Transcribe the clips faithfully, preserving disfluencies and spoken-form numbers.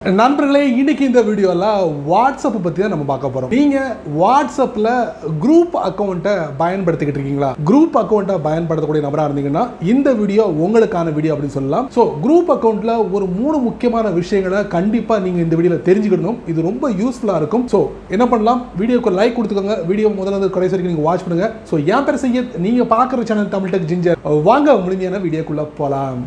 நண்பர்களே, இன்னைக்கு இந்த வீடியோல வாட்ஸ்அப் பத்தி தான் நம்ம பார்க்க போறோம். நீங்க வாட்ஸ்அப்ல குரூப் அக்கவுண்ட்டை பயன்படுத்திக்கிட்டு இருக்கீங்களா? குரூப் அக்கவுண்ட்டை பயன்படுத்தக்கூடிய நபரா இருந்தீங்கன்னா இந்த வீடியோ உங்களுக்கான வீடியோ அப்படின்னு சொல்லலாம். சோ குரூப் அக்கவுண்ட்ல ஒரு மூணு முக்கியமான விஷயங்களை கண்டிப்பா நீங்க இந்த வீடியோல தெரிஞ்சுக்கணும். இது ரொம்ப யூஸ்ஃபுல்லா இருக்கும். சோ என்ன பண்ணலாம், வீடியோக்கு லைக் கொடுத்துக்கோங்க. வீடியோ முதல்ல இருந்து கடைசி வரைக்கும் நீங்க வாட்ச் பண்ணுங்க. சோ என் பேர் சையத், நீங்க பார்க்குற சேனல் தமிழ் டெக் ஜிஞ்சர். வாங்க முழுமையான வீடியோக்குள்ள போலாம்.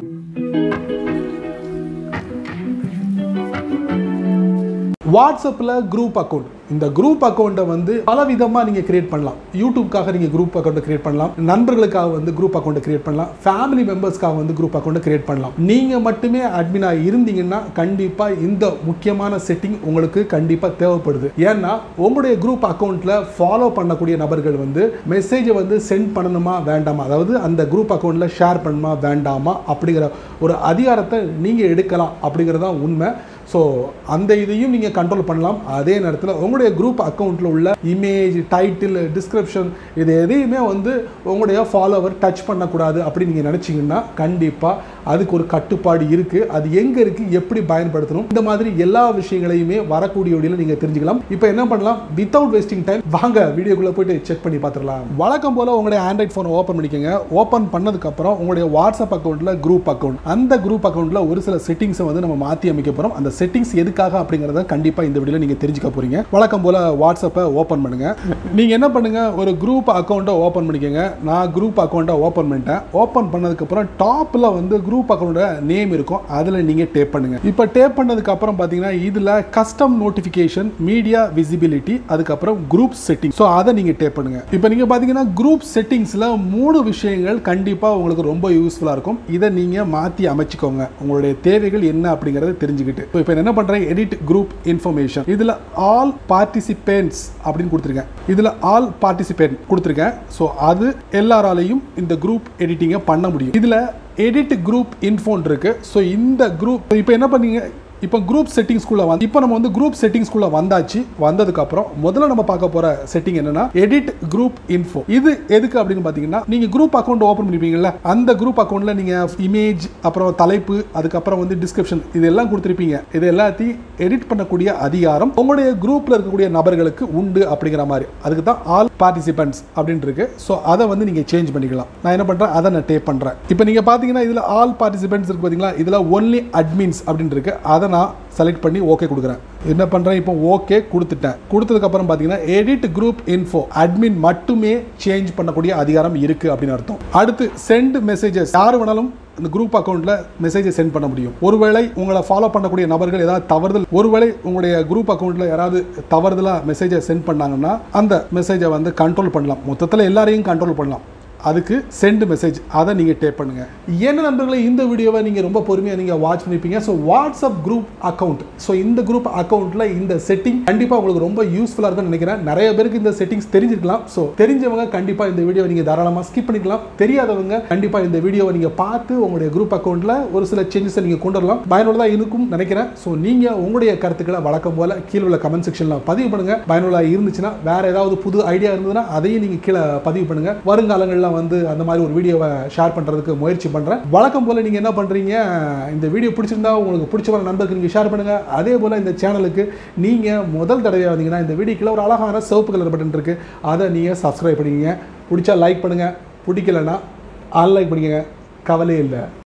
வாட்ஸ்அப்ல குரூப் அக்கவுண்ட், இந்த குரூப் அக்கவுண்ட்டை வந்து பல விதமாக நீங்கள் கிரியேட் பண்ணலாம். யூடியூப்காக நீங்கள் குரூப் அக்கௌண்ட்டை கிரியேட் பண்ணலாம், நண்பர்களுக்காக வந்து குரூப் அக்கௌண்ட்டை கிரியேட் பண்ணலாம், ஃபேமிலி மெம்பர்ஸ்க்காக வந்து குரூப் அக்கௌண்ட்டை கிரியேட் பண்ணலாம். நீங்கள் மட்டுமே அட்மினாக இருந்தீங்கன்னா கண்டிப்பாக இந்த முக்கியமான செட்டிங் உங்களுக்கு கண்டிப்பாக தேவைப்படுது. ஏன்னா உங்களுடைய குரூப் அக்கௌண்ட்டில் ஃபாலோ பண்ணக்கூடிய நபர்கள் வந்து மெசேஜை வந்து சென்ட் பண்ணணுமா வேண்டாமா, அதாவது அந்த குரூப் அக்கௌண்ட்டில் ஷேர் பண்ணணுமா வேண்டாமா அப்படிங்கிற ஒரு அதிகாரத்தை நீங்கள் எடுக்கலாம் அப்படிங்கிறதான் உண்மை. ஸோ அந்த இதையும் நீங்கள் கண்ட்ரோல் பண்ணலாம். அதே நேரத்தில் உங்களுடைய குரூப் அக்கௌண்ட்டில் உள்ள இமேஜ், டைட்டில், டிஸ்கிரிப்ஷன் இது எதையுமே வந்து உங்களுடைய ஃபாலோவர் டச் பண்ணக்கூடாது அப்படின்னு நீங்கள் நினச்சிங்கன்னா கண்டிப்பாக அதுக்கு ஒரு கட்டுப்பாடு இருக்குது. அது எங்கே இருக்குது, எப்படி பயன்படுத்தணும், இந்த மாதிரி எல்லா விஷயங்களையுமே வரக்கூடிய வீடியோவில் நீங்கள் தெரிஞ்சுக்கலாம். இப்போ என்ன பண்ணலாம், வித்தவுட் வேஸ்டிங் டைம் வாங்க வீடியோக்குள்ளே போய்ட்டு செக் பண்ணி பார்த்துடலாம். வழக்கம் போல் உங்களுடைய ஆண்ட்ராய்ட் ஃபோனை ஓப்பன் பண்ணிக்கோங்க. ஓப்பன் பண்ணதுக்கப்புறம் உங்களுடைய வாட்ஸ்அப் அக்கௌண்ட்டில் குரூப் அக்கௌண்ட், அந்த குரூப் அக்கௌண்ட்டில் ஒரு சில செட்டிங்ஸை வந்து நம்ம மாற்றி அமைக்க போகிறோம். அந்த செட்டிங்ஸ் எதுக்காக அப்படிங்கறத கண்டிப்பா இந்த வீடியோல நீங்க தெரிஞ்சுக்க போறீங்க. வழக்கம் போல வாட்ஸ்அப்பை ஓபன் பண்ணுங்க. நீங்க என்ன பண்ணுங்க, ஒரு குரூப் அக்கவுண்ட்டை ஓபன் பண்ணிக்கங்க. நான் குரூப் அக்கவுண்ட்டை ஓபன் பண்ணிட்டேன். ஓபன் பண்ணதுக்கு அப்புறம் டாப்ல வந்து குரூப் அக்கவுண்ட் நேம் இருக்கும், அதுல நீங்க டேப் பண்ணுங்க. இப்போ டேப் பண்ணதுக்கு அப்புறம் பாத்தீங்கன்னா இதுல கஸ்டம் நோட்டிபிகேஷன், மீடியா விசிபிலிட்டி, அதுக்கு அப்புறம் குரூப் செட்டிங், சோ அதை நீங்க டேப் பண்ணுங்க. இப்போ நீங்க பாத்தீங்கன்னா குரூப் செட்டிங்ஸ்ல மூணு விஷயங்கள் கண்டிப்பா உங்களுக்கு ரொம்ப யூஸ்ஃபுல்லா இருக்கும். இதை நீங்க மாத்தி அமைச்சுக்கோங்க, உங்களுடைய தேவைகள் என்ன அப்படிங்கறத தெரிஞ்சுக்கிட்டு. இப்போ என்ன பண்றேன், எடிட் குரூப் இன்ஃபர்மேஷன், இதுல ஆல் பார்ட்டிசிபென்ட்ஸ் அப்படின்னு கொடுத்திருக்கேன். இதுல ஆல் பார்ட்டிசிபென்ட் கொடுத்திருக்கேன். சோ அது எல்லாராலையும் இந்த குரூப் எடிட்டிங்கை பண்ண முடியும். இதுல எடிட் குரூப் இன்ஃபோன் இருக்கு. சோ இந்த குரூப் இப்போ என்ன பண்ணீங்க, இப்போ குரூப் செட்டிங்ஸ்குள்ள வந்து இப்போ நம்ம வந்து குரூப் செட்டிங்ஸ்குள்ள வந்தாச்சு. வந்ததுக்கு அப்புறம் முதல்ல நம்ம பார்க்க போற செட்டிங் என்னன்னா எடிட் குரூப் இன்ஃபோ. இது எதுக்கு அப்படின்னு பாத்தீங்கன்னா, நீங்க குரூப் அக்கவுண்ட் ஓபன் பண்ணிருப்பீங்கல்ல, அந்த குரூப் அக்கவுண்ட்ல நீங்க இமேஜ், அப்புறம் தலைப்பு, அதுக்கப்புறம் வந்து டிஸ்கிரிப்ஷன் இதெல்லாம் கொடுத்திருப்பீங்க. இது எல்லாத்தையும் எடிட் பண்ணக்கூடிய அதிகாரம் உங்களுடைய குரூப்ல இருக்கக்கூடிய நபர்களுக்கு உண்டு அப்படிங்கிற மாதிரி. அதுக்கு தான் ஆல் பார்ட்டிசிபென்ட்ஸ் அப்படின்னு இருக்கு. ஸோ அதை வந்து நீங்க சேஞ்ச் பண்ணிக்கலாம். நான் என்ன பண்றேன், அதை நான் டேப் பண்றேன். இப்போ நீங்க பாத்தீங்கன்னா இதுல ஆல் பார்ட்டிசிபென்ட்ஸ் இருக்கு பாத்தீங்களா, இதுல ஒன்லி அட்மின்ஸ் அப்படின்னு இருக்கு. அதை நான் செலக்ட் பண்ணி ஓகே கொடுக்குறேன். என்ன பண்றேன், இப்போ ஓகே கொடுத்துட்டேன். கொடுத்ததுக்கு அப்புறம் பாத்தீங்கன்னா எடிட் குரூப் இன்ஃபோ, அட்மின் மட்டுமே சேஞ்ச் பண்ணக்கூடிய அதிகாரம் இருக்கு அப்படின்னு அர்த்தம். அடுத்து சென்ட் மெசேஜஸ், யார் வேணாலும் இந்த குரூப் அக்கௌண்ட்ல மெசேஜை சென்ட் பண்ண முடியும். ஒருவேளை உங்களை ஃபாலோ பண்ணக்கூடிய நபர்கள் ஏதாவது தவறுதல், ஒருவேளை உங்களுடைய குரூப் அக்கௌண்ட்ல யாராவது தவறுதலா மெசேஜை சென்ட் பண்ணாங்கன்னா அந்த மெசேஜை வந்து கண்ட்ரோல் பண்ணலாம். மொத்தத்தில் எல்லாரையும் கண்ட்ரோல் பண்ணலாம். அதுக்கு சென்ட் மெசேஜ், அதை நீங்க டேப் பண்ணுங்க. என்ன நண்பர்களே, இந்த வீடியோவை நீங்க ரொம்ப பொறுமையா நீங்க வாட்ச் பண்ணிருப்பீங்க. So WhatsApp group account, so இந்த குரூப் அக்கௌண்ட்ல இந்த செட்டிங் கண்டிப்பா உங்களுக்கு ரொம்ப யூஸ்ஃபுல்லா இருக்கும்னு நினைக்கிறேன். நிறைய பேருக்கு இந்த செட்டிங்ஸ் தெரிஞ்சிருக்கலாம். ஸோ தெரிஞ்சவங்க கண்டிப்பா இந்த வீடியோவை நீங்க தாராளமா ஸ்கிப் பண்ணிக்கலாம். தெரியாதவங்க கண்டிப்பா இந்த வீடியோவை நீங்க பார்த்து உங்களுடைய குரூப் அக்கௌண்ட்ல ஒரு சில சேஞ்சஸை நீங்க கொண்டு வரலாம். பயனுள்ளதா இருக்கும் நினைக்கிறேன். ஸோ நீங்க உங்களுடைய கருத்துக்களை வழக்கம் போல கீழே உள்ள கமெண்ட் செக்ஷன்ல பதிவு பண்ணுங்க. பயனுள்ளதா இருந்துச்சுன்னா, வேற ஏதாவது புது ஐடியா இருந்ததுன்னா அதையும் நீங்க கீழே பதிவு பண்ணுங்க. வருங்காலங்களில் வந்து அந்த மாதிரி ஒரு வீடியோவை ஷேர் பண்றதுக்கு முயற்சி பண்றேன். வழக்கம் போல நீங்க என்ன பண்றீங்க, இந்த வீடியோ பிடிச்சிருந்தா உங்களுக்கு பிடிச்ச நண்பர்களுக்கு நீங்க ஷேர் பண்ணுங்க. அதே போல இந்த சேனலுக்கு நீங்க முதல் தடவையா வந்தீங்கன்னா இந்த வீடியோக்குள்ள ஒரு அழகான சிவப்பு கலர் பட்டன் இருக்கு, அதை நீங்க சப்ஸ்கிரைப் பண்ணிக்கங்க. பிடிச்சா லைக் பண்ணுங்க, பிடிக்கலன்னா அன்லைக் பண்ணிக்கங்க, கவலையே இல்லை.